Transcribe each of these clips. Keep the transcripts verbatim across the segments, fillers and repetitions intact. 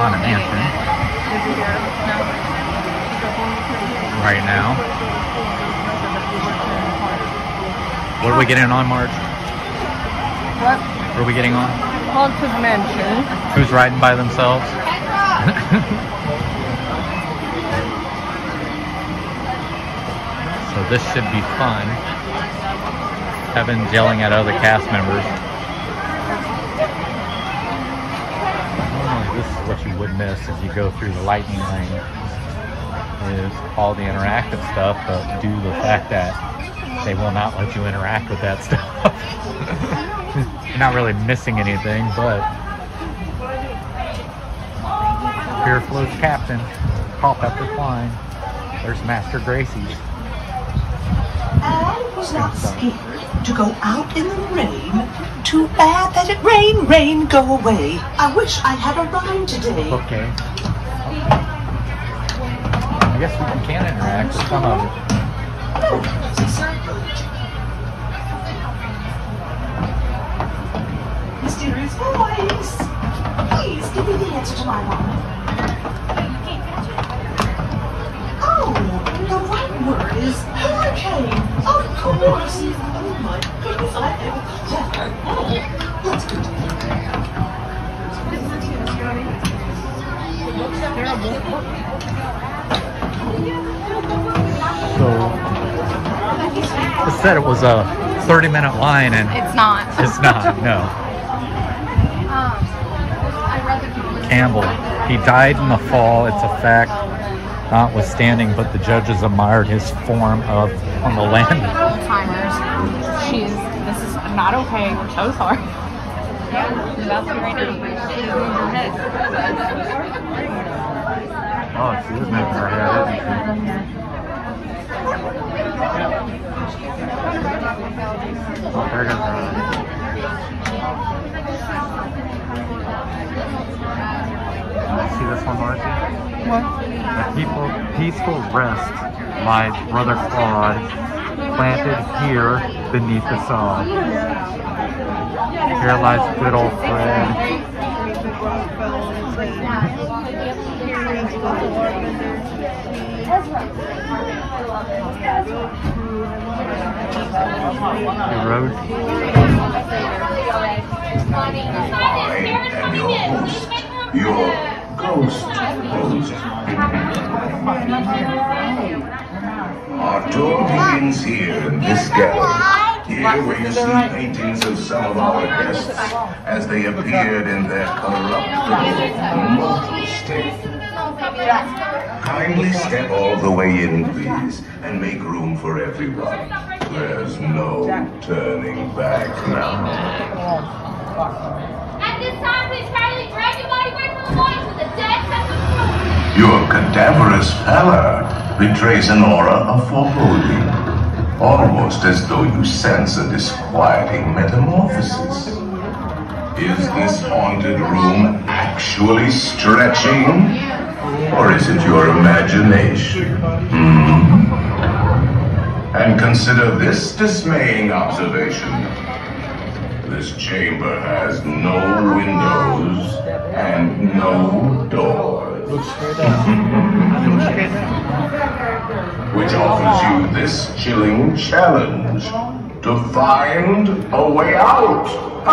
Haunted Mansion right now. What are we getting on, Marge? What? What are we getting on? Haunted Mansion. Who's riding by themselves? So this should be fun. Kevin's yelling at other cast members. Normally this is what you would miss if you go through the lightning lane, is all the interactive stuff, but due to the fact that they will not let you interact with that stuff. You're not really missing anything, but here floats Captain Culpepper Klein. There's Master Gracie's. Anne was not scared to go out in the rain. Too bad that it rain, rain, go away. I wish I had a rhyme today. Okay. I guess we can interact with some of it. No, it's a circle. Mysterious voice. Please give me the answer to my rhyme. Oh, the right word is hurricane. Of course. Oh my goodness, I am clever. Oh, let's continue. So, it said it was a thirty minute line, and It's not. it's not, no. Campbell, he died in the fall, it's a fact, notwithstanding, but the judges admired his form of on the land. Timers. She's. This is not okay. We're so sorry. You're about to right now. She's moving her head. Oh, she was moving her head, isn't she? Oh, there goes her. See this one, Margie? What? A peaceful, peaceful rest lies Brother Claude, planted here beneath the sod. Here lies good old Fred. The road. I am your host, your ghost host. Our tour begins here in this gallery. Here where you see paintings of some of our guests as they appeared in their corruptible, mortal state. Kindly step all the way in, please, and make room for everyone. There's no turning back now. At this time, please kindly drag your body away from the voice with a dead sense of truth. Your cadaverous pallor betrays an aura of foreboding, almost as though you sense a disquieting metamorphosis. Is this haunted room actually stretching? Or is it your imagination? Hmm? And consider this dismaying observation. This chamber has no windows and no doors. Which offers you this chilling challenge to find a way out.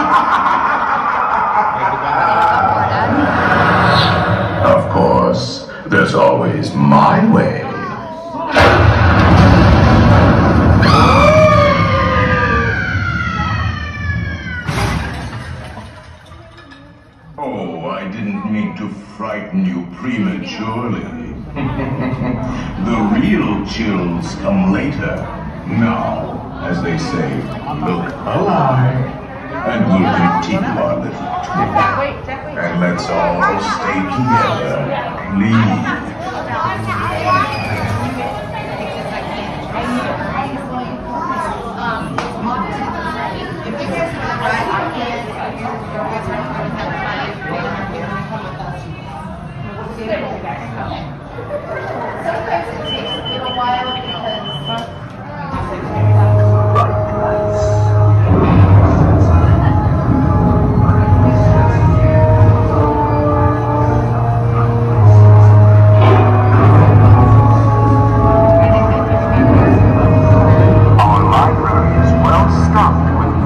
Of course, there's always my way. Oh, I didn't mean to frighten you prematurely. The real chills come later. Now, as they say, look alive, and we'll continue our little tour. And let's all stay together, please. Sometimes it takes a little while because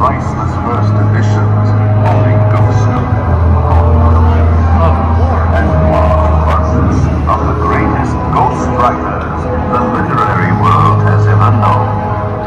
priceless first editions of the Ghost and marked busts of the greatest ghost writers the literary world has ever known.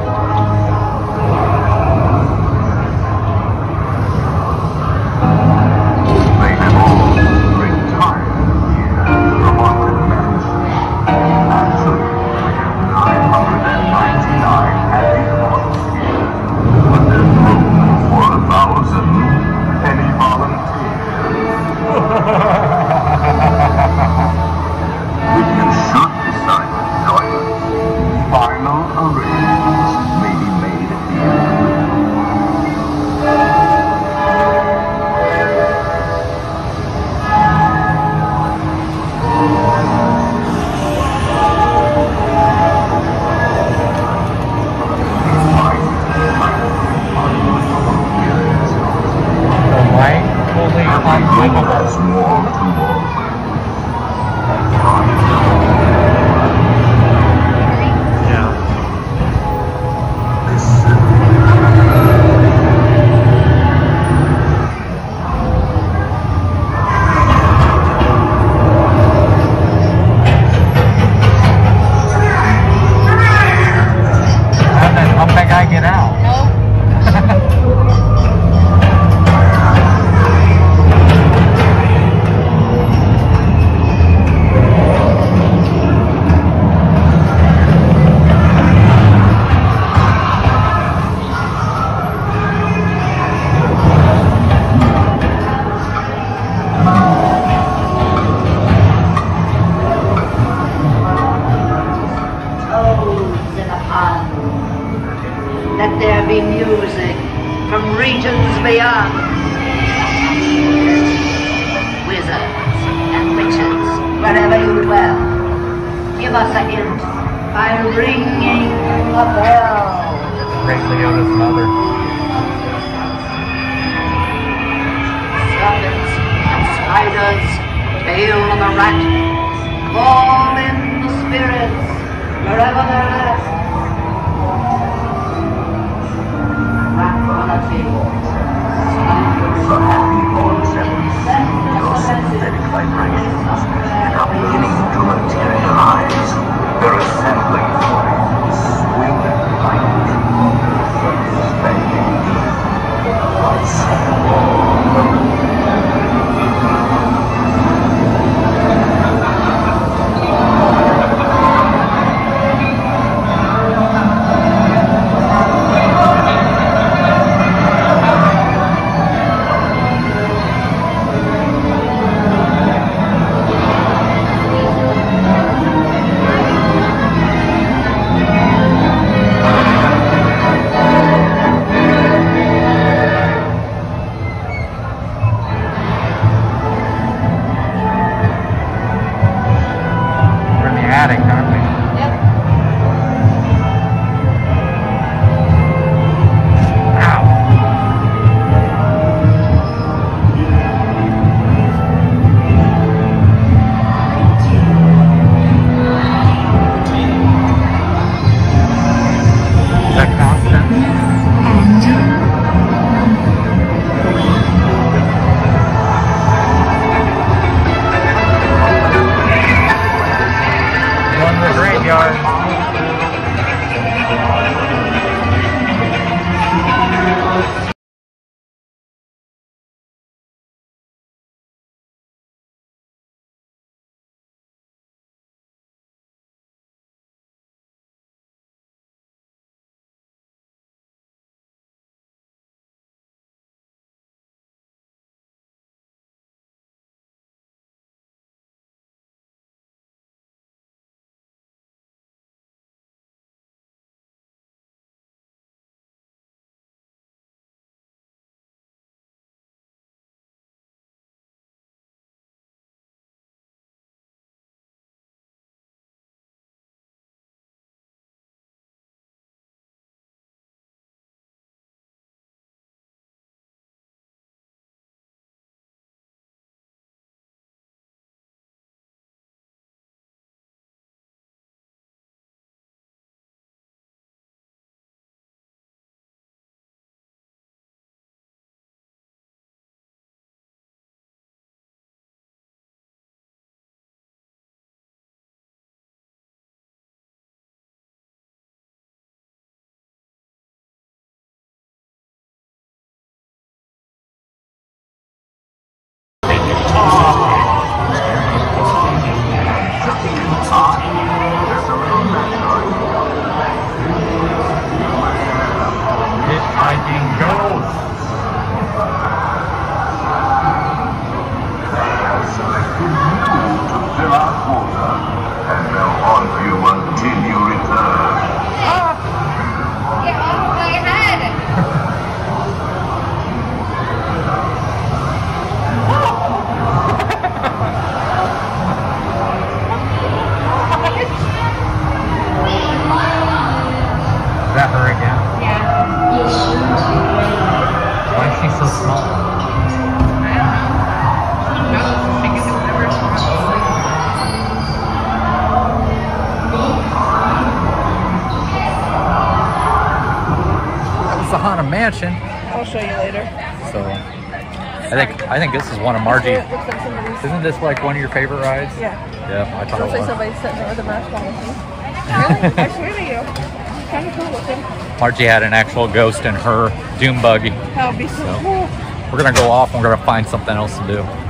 They have all retired here to the haunted mansion. Actually, nine hundred ninety-nine happy haunts here, but there's room for a thousand penny volunteers. If you should decide to join us, final arrangements may be made at the end. The light fully unlivable. That's more to more. Yeah. How did how did that guy get out? Toads in a pond. Let there be music from regions beyond. Wizards and witches, wherever you dwell, give us a hint by ringing a bell. Ray Liotta's mother. Serpents and spiders, tail of a rat, call in the spirits wherever they're at. Rap on a table. The happy haunts have received your sympathetic vibrations and are beginning to materialize. They're assembling for you, swinging light, expanding makes me so small? I don't know. No, I can do whatever it wants. It's the Haunted Mansion. I'll show you later. So I think I think this is one of Margie. It looks like somebody's. Isn't this like one of your favorite rides? Yeah. Yeah, I thought Looks it like was. somebody's sitting there with a marshmallow. Really? I swear to you. It's kind of cool looking. Margie had an actual ghost in her doom buggy. That would be so So. cool. We're gonna go off and we're gonna find something else to do.